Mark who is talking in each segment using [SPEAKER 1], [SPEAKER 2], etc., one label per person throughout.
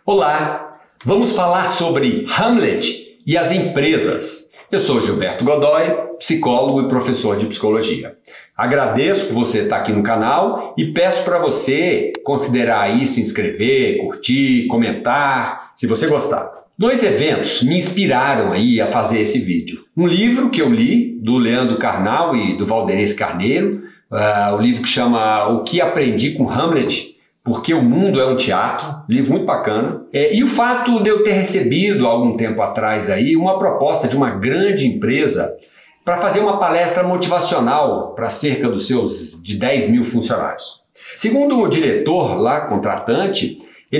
[SPEAKER 1] Olá, vamos falar sobre Hamlet e as empresas. Eu sou Gilberto Godoy, psicólogo e professor de psicologia. Agradeço por você estar aqui no canal e peço para você considerar aí se inscrever, curtir, comentar, se você gostar. Dois eventos me inspiraram aí a fazer esse vídeo. Um livro que eu li, do Leandro Carnal e do Valderez Carneiro, o livro que chama O que Aprendi com Hamlet, porque o mundo é um teatro, livro muito bacana. E o fato de eu ter recebido, há algum tempo atrás, aí, uma proposta de uma grande empresa para fazer uma palestra motivacional para cerca dos seus de 10 mil funcionários. Segundo o diretor lá, contratante,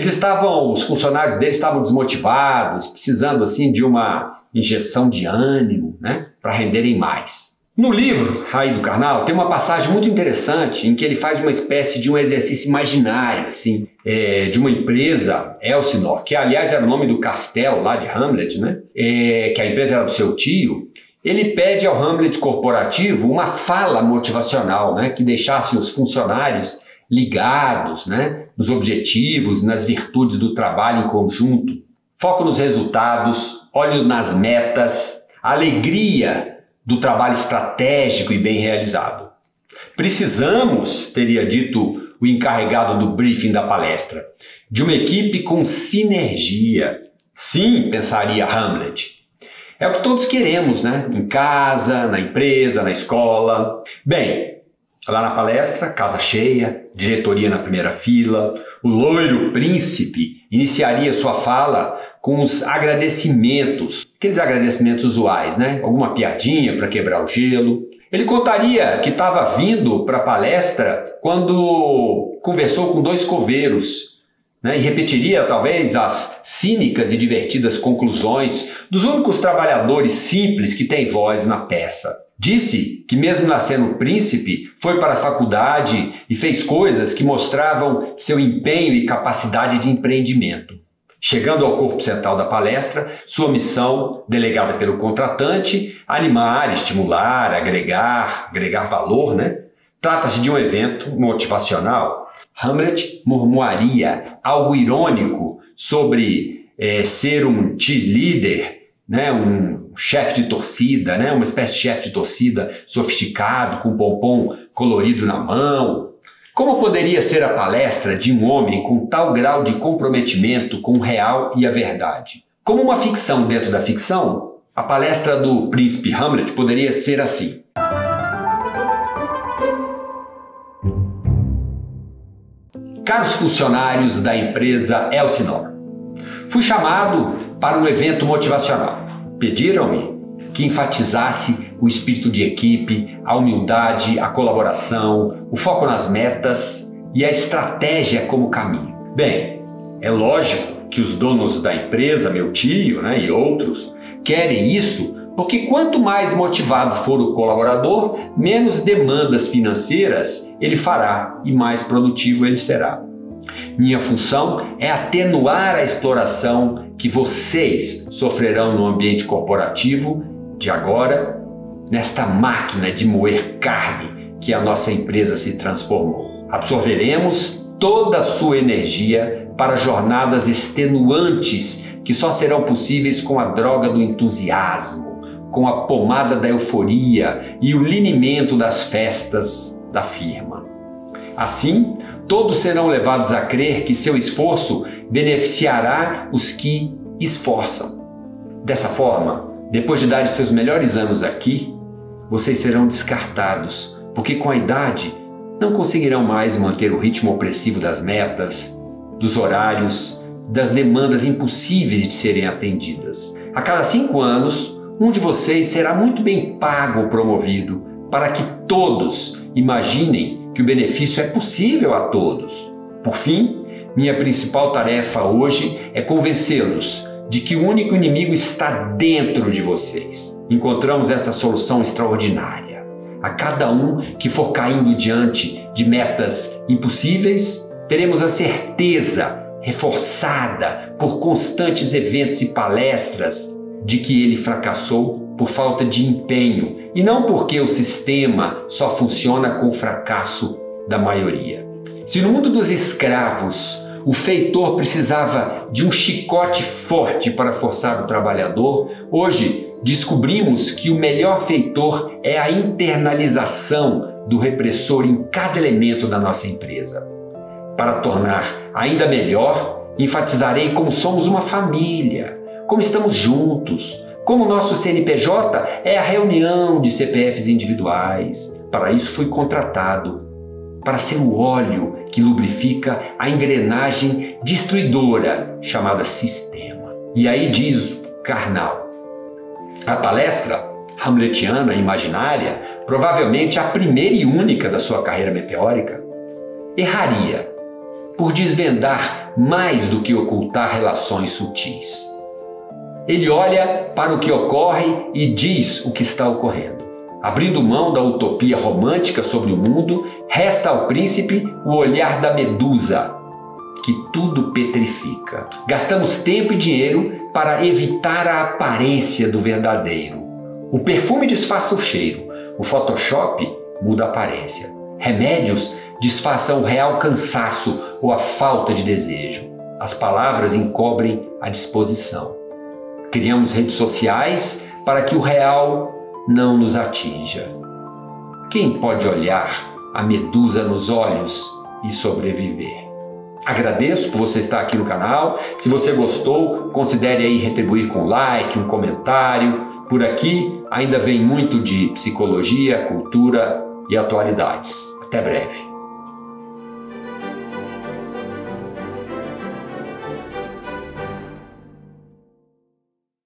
[SPEAKER 1] os funcionários deles estavam desmotivados, precisando assim de uma injeção de ânimo, né, para renderem mais. No livro aí do Carnal tem uma passagem muito interessante em que ele faz uma espécie de um exercício imaginário, assim, de uma empresa, Elsinore, que aliás era o nome do castelo lá de Hamlet, né? Que a empresa era do seu tio. Ele pede ao Hamlet corporativo uma fala motivacional, né, que deixasse os funcionários ligados, né, nos objetivos, nas virtudes do trabalho em conjunto. Foco nos resultados, olho nas metas, alegria do trabalho estratégico e bem realizado. Precisamos, teria dito o encarregado do briefing da palestra, de uma equipe com sinergia. Sim, pensaria Hamlet. É o que todos queremos, né? Em casa, na empresa, na escola. Bem, lá na palestra, casa cheia, diretoria na primeira fila, o loiro príncipe iniciaria sua fala com os agradecimentos, aqueles agradecimentos usuais, né? Alguma piadinha para quebrar o gelo. Ele contaria que estava vindo para a palestra quando conversou com dois coveiros, né? E repetiria talvez as cínicas e divertidas conclusões dos únicos trabalhadores simples que têm voz na peça. Disse que mesmo nascendo príncipe, foi para a faculdade e fez coisas que mostravam seu empenho e capacidade de empreendimento. Chegando ao corpo central da palestra, sua missão, delegada pelo contratante, animar, estimular, agregar valor, né? Trata-se de um evento motivacional. Hamlet murmuraria algo irônico sobre ser um cheerleader, né? Um chefe de torcida, né? Uma espécie de chefe de torcida sofisticado, com pompom colorido na mão. Como poderia ser a palestra de um homem com tal grau de comprometimento com o real e a verdade? Como uma ficção dentro da ficção, a palestra do príncipe Hamlet poderia ser assim. Caros funcionários da empresa Elsinore, fui chamado para um evento motivacional. Pediram-me que enfatizasse o espírito de equipe, a humildade, a colaboração, o foco nas metas e a estratégia como caminho. Bem, é lógico que os donos da empresa, meu tio, né, e outros, querem isso porque quanto mais motivado for o colaborador, menos demandas financeiras ele fará e mais produtivo ele será. Minha função é atenuar a exploração que vocês sofrerão no ambiente corporativo de agora, nesta máquina de moer carne que a nossa empresa se transformou. Absorveremos toda a sua energia para jornadas extenuantes que só serão possíveis com a droga do entusiasmo, com a pomada da euforia e o linimento das festas da firma. Assim, todos serão levados a crer que seu esforço beneficiará os que esforçam. Dessa forma, depois de darem seus melhores anos aqui, vocês serão descartados, porque com a idade não conseguirão mais manter o ritmo opressivo das metas, dos horários, das demandas impossíveis de serem atendidas. A cada 5 anos, um de vocês será muito bem pago ou promovido para que todos imaginem que o benefício é possível a todos. Por fim, minha principal tarefa hoje é convencê-los de que o único inimigo está dentro de vocês. Encontramos essa solução extraordinária. A cada um que for caindo diante de metas impossíveis, teremos a certeza, reforçada por constantes eventos e palestras, de que ele fracassou por falta de empenho e não porque o sistema só funciona com o fracasso da maioria. Se no mundo dos escravos o feitor precisava de um chicote forte para forçar o trabalhador, hoje descobrimos que o melhor feitor é a internalização do repressor em cada elemento da nossa empresa. Para tornar ainda melhor, enfatizarei como somos uma família, como estamos juntos, como nosso CNPJ é a reunião de CPFs individuais. Para isso fui contratado, para ser o óleo que lubrifica a engrenagem destruidora chamada sistema. E aí diz Karnal: a palestra hamletiana imaginária, provavelmente a primeira e única da sua carreira meteórica, erraria por desvendar mais do que ocultar relações sutis. Ele olha para o que ocorre e diz o que está ocorrendo. Abrindo mão da utopia romântica sobre o mundo, resta ao príncipe o olhar da medusa, que tudo petrifica. Gastamos tempo e dinheiro para evitar a aparência do verdadeiro. O perfume disfarça o cheiro, o Photoshop muda a aparência. Remédios disfarçam o real cansaço ou a falta de desejo. As palavras encobrem a disposição. Criamos redes sociais para que o real não nos atinja. Quem pode olhar a medusa nos olhos e sobreviver? Agradeço por você estar aqui no canal. Se você gostou, considere aí retribuir com like, um comentário. Por aqui ainda vem muito de psicologia, cultura e atualidades. Até breve.